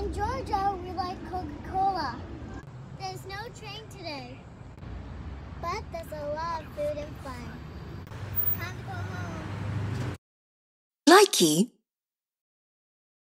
In Georgia, we like Coca-Cola. There's no train today, but there's a lot of food and fun. Time to go home. Likey